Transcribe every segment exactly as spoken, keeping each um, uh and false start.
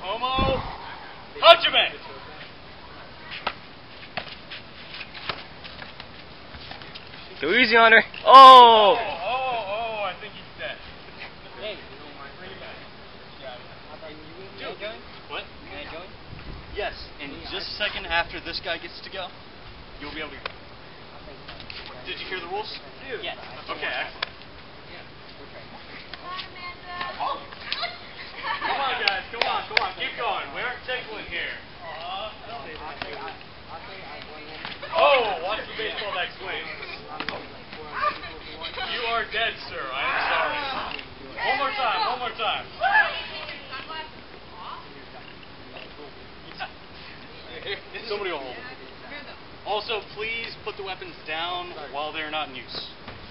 Homo. Hajime. Go easy on her. Oh! Oh, oh, oh, I think he's dead. Hey. Bring it back. Dude. What? Can I join? Yes, and just a second after this guy gets to go, you'll be able to go. Did you hear the rules? Yes. Okay, excellent. Come on, guys, come on, come on, keep going. We aren't tickling here. Oh, watch the baseball back swing. You are dead, sir. I am sorry. One more time, one more time. Somebody will hold them. Also, please put the weapons down while they're not in use.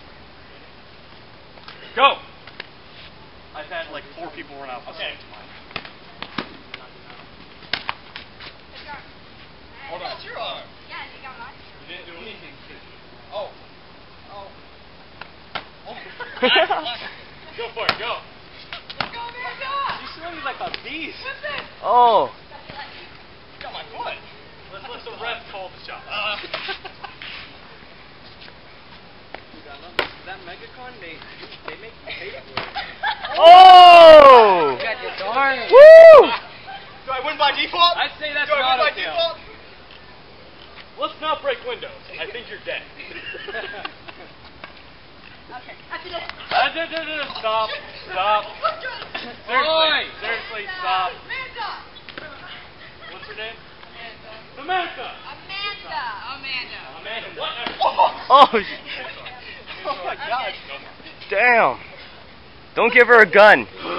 Go! I've had like four people run out. Okay. Hold on. That's your arm. Yeah, you got mine. You didn't do anything. Oh. Oh. Oh. Go for it, go. Let's go, Amanda! She's swinging like a beast. Listen. Oh! You got my foot. Let's let the ref call the shot. Uh. Is that Megacon? They they make tape for it. Oh! You got your darn. Woo! Do I win by default? I'd say that's Do I not win by okay. default? Let's not break windows. I think you're dead. Okay, after this. Uh, no, no, no, no, stop. Stop. Seriously. Oi. Seriously, stop. Amanda! What's her name? Amanda. Samantha. Amanda. Amanda. Amanda, what? Oh! Oh my God. Damn! Don't give her a gun.